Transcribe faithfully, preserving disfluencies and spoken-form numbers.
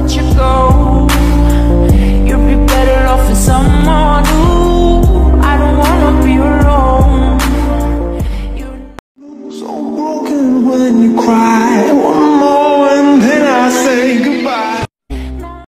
let you go. You'd be better off with someone new. I don't wanna be alone. So broken when you cry.